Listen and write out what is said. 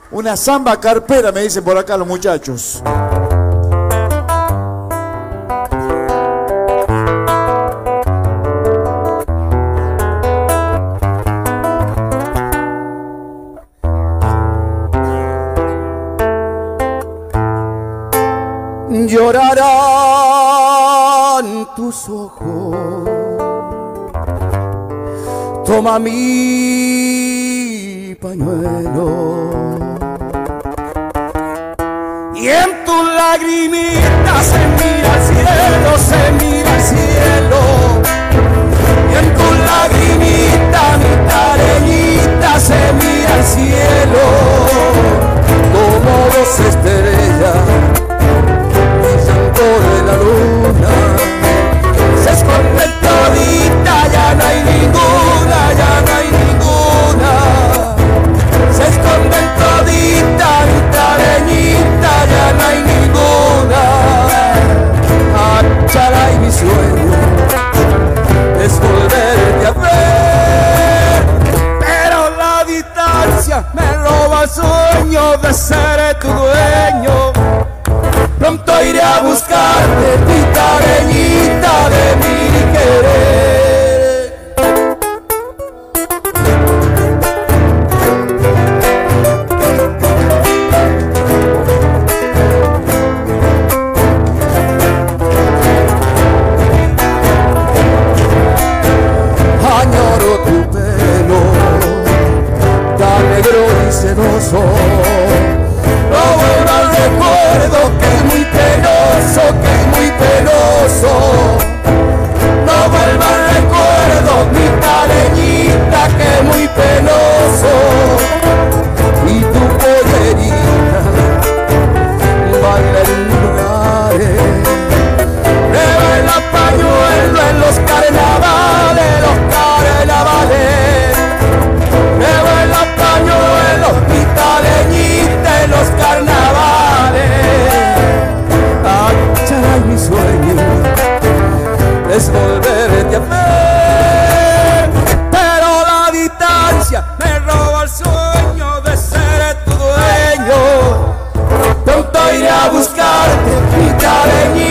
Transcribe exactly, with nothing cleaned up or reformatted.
Una samba carpera, me dicen por acá los muchachos. Llorarán tus ojos, toma mi pañuelo y en tus lagrimitas se mira al cielo, se mira al cielo, y en tus lagrimitas mi tareñita se mira al cielo, como dos estrellas de la luna, se esconde todita, ya no hay ninguna, ya no hay ninguna, se esconde todita, mi tareñita, ya no hay ninguna. Ah, charay, mi sueño es volverte a ver, pero la distancia me roba el sueño de ser tu dueño. Pronto iré a buscarte, mi tareñita de mi querer. Añoro tu pelo, tan negro y sedoso. No vuelva al recuerdo que es muy penoso, que es muy penoso. No vuelva al recuerdo mi tareñita, que es muy penoso. Y tu pollerita baila en lugares, lleva el pañuelo en los carnavales, los carnavales. Lleva el pañuelo mi tareñita en los carnavales. Ah, charay, mi sueño es volverte a ver, pero la distancia me roba el sueño de ser tu dueño. Pronto iré a buscarte, mi tareñita.